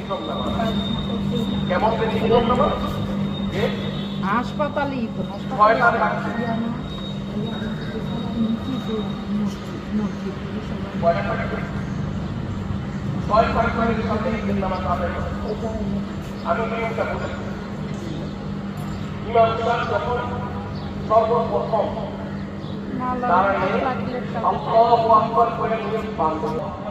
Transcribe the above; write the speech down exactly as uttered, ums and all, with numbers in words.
ব্যতিক্রম নামাজ। কেমন ব্যতিক্রম নামাজ? হাসপাতালেই তো ছয়টা থাকছে ছয় ছয় ছয়ের সাথে ঈদের নামাজ আদায় করে। আমি নিয়মটা বলেছি, ইমাম সাহেব যখন সর্বপ্রথম দাঁড়াইয়ে আল্লাহু আকবার করে নিয়ম পালন করবে।